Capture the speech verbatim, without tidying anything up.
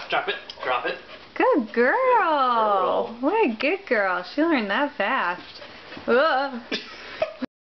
Drop it. Drop it. Good girl. Good girl. What a good girl. She learned that fast. Ugh.